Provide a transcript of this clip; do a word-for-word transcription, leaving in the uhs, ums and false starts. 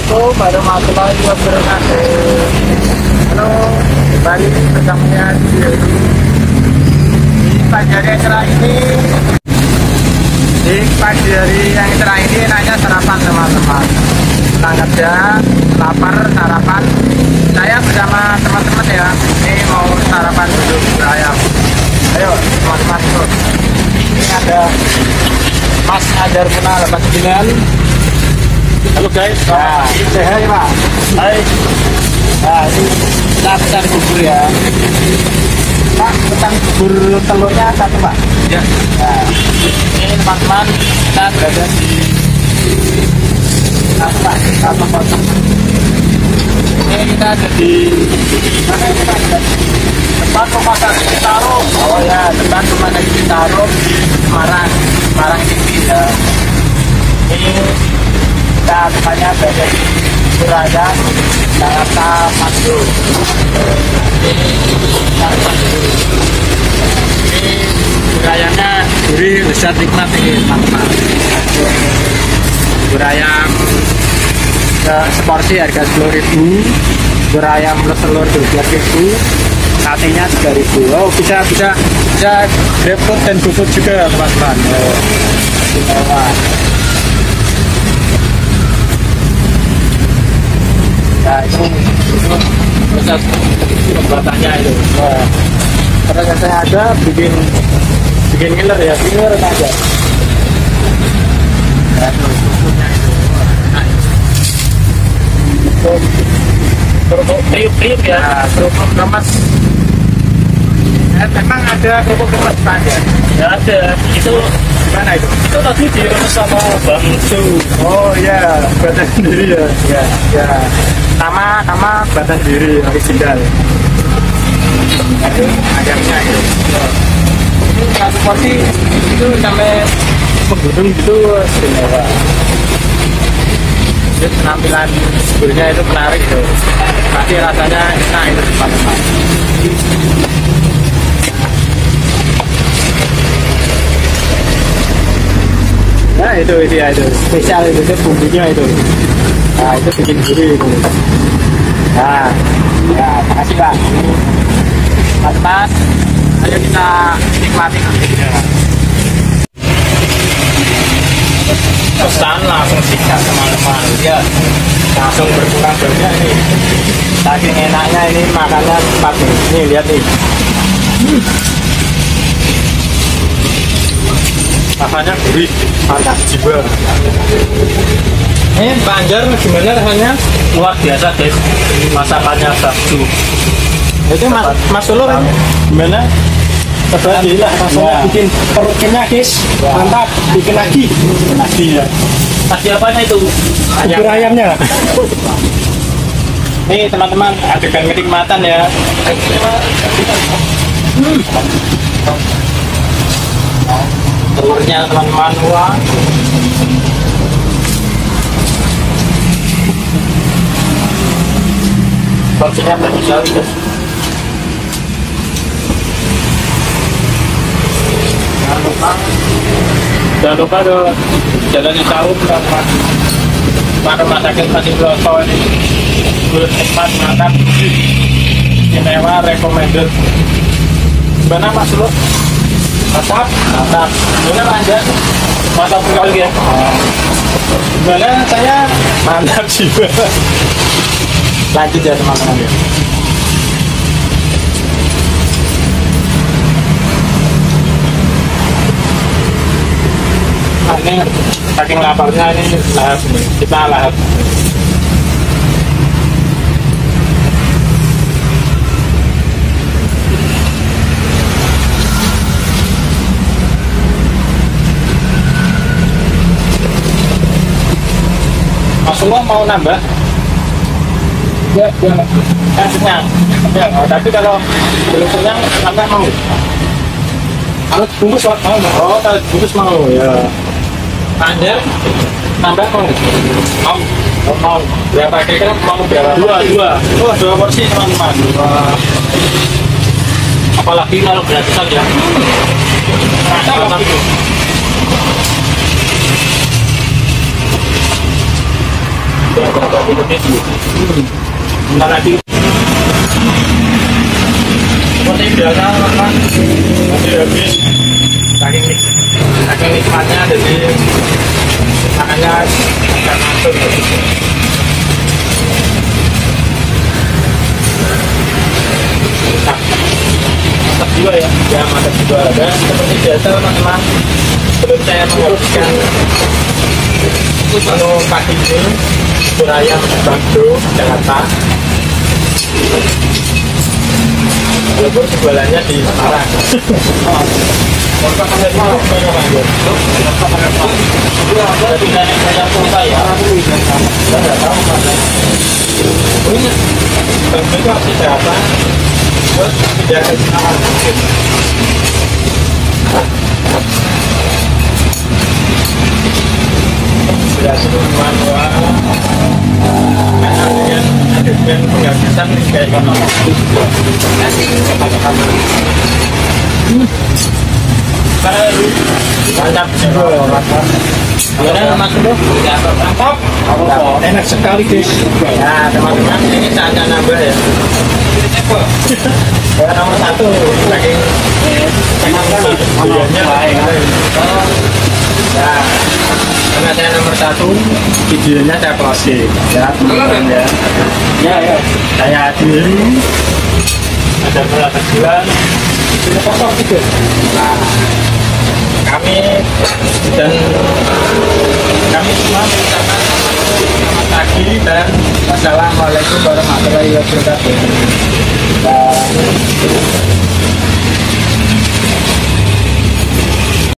Assalamualaikum warahmatullahi wabarakatuh. Halo, kembali bersamanya di pagi hari yang cerah ini. Di pagi hari yang cerah ini nanya sarapan teman-teman. Pulang kerja, lapar, sarapan. Saya bersama teman-teman ya. Ini mau sarapan dulu bubur ayam. Ayo, teman-teman. Ini ada Mas Ajar Puna delapan sembilan. Halo guys, nah, sehat Pak. Hai. Nah, ini kita pesan bubur ya. Pak, pesan bubur telurnya satu Pak. Ya. Nah, ini teman-teman kita berada di satu Pak, satu potong. Ini kita ada di mana ini Pak? Tempat rumah sakit Citarum. Oh ya, tempat rumah sakit Citarum di Semarang, Semarang ini ya. Ini kita tempatnya berada di Suraya, Jakarta Masuk. Ini Surayanya gurih, lezat, nikmat ini teman-teman. Surayam seporsi harga sepuluh ribu, Surayam plus telur dua belas ribu, satenya tiga ribu. Oh bisa bisa bisa GrabFood dan GoFood juga teman-teman. Oh, nah itu, itu proses pembuatannya itu. Nah, proses saya ada bikin bikin ngiler ya, ngiler aja. Nah, itu susunya itu. Nah, itu kerupuk kriuk-kriuk ya. Nah, kerupuk kremes. Eh, memang ada kerupuk kremes ada. Ya ada. Itu gimana itu? Itu tadi diremes sama Bang Su. Oh iya, buatan sendiri ya. Ya, ya. Nama nama buatan sendiri original. Itu ayamnya itu. Ini satu porsi itu sampai menggudung gitu istimewa. Jadi penampilan buburnya itu menarik tuh. Pasti rasanya enak itu teman-teman. Nah itu dia itu spesial itu, itu bumbunya itu. Nah itu bikin gurih itu. Nah, ya makasih Pak. Mas-mas, ayo kita nikmati nantinya. Pesan langsung sikat teman-teman. Ya, langsung berkurang banyak nih. Saking enaknya ini makannya cepat nih. Nih lihat nih. Hmm. Rasanya gurih, mantap jiwa. Ini Banjar gimana rasanya? Luar biasa guys, masakannya sabtu. Itu Mas, Mas Solo kan? Gimana? Alhamdulillah rasanya ya. Bikin perut kenyang guys, ya. Mantap, bikin lagi. Lagi ya. Lagi apanya itu? Bubur ayamnya. Nih teman-teman, adegan kenikmatan ya. Hmm. Telurnya teman-teman, wah. Porsinya bagus sekali guys. Jangan lupa, jangan lupa tuh jalannya jauh teman-teman. Pak Rumah Sakit Pasir Kloso ini gurih, nikmat, mantap, istimewa, recommended. Gimana Mas Lu? Mantap, mantap. Gimana lanjut? Mantap sekali ya. Gimana saya? Mantap juga. Lanjut ya teman-teman ya. Nah, ini saking laparnya ini lahap ini. Kita lahap. Semua mau nambah? Ya, ya. Kan kenyang. Ya, oh, tapi kalau belum kenyang, nambah mau? Kalau bungkus mau? Oh, kalau bungkus mau ya. Anda nambah mau? Mau? Oh, mau. Berapa kira-kira mau berapa? Dua, dua. Oh, dua porsi teman-teman. Apalagi kalau gratisan ya. Rasa apa itu? Bentar lagi. Seperti biasa teman-teman, masih habis saking nik saking nikmatnya, jadi makanya akan masuk. Mantap juga ya, ya mantap juga. Dan seperti biasa teman-teman, sebelum saya menghabiskan menu pagi ini, Suraya Bandung, Jakarta. Walaupun jualannya di Semarang. Jadi saya pulsa ya. Saya nggak tahu mana. Punya. Bandung itu masih berapa? Terus tidak ke Semarang mungkin. Berhasil manual. Karena dengan dengan penghabisan kayak gini. Baru mantap juga, mantap. Gimana Mas Bro? Mantap. Enak sekali guys. Ya teman-teman, ini saatnya nambah ya. Ya nomor satu lagi. Videonya lain. Ya, karena saya nomor satu, videonya saya closing. Ya teman-teman ya. Ya ya. Saya hadir. Ada bola teguran. Sudah kosong gitu. Nah, kami dan kami semua mengucapkan selamat pagi dan wassalamualaikum warahmatullahi wabarakatuh. Dan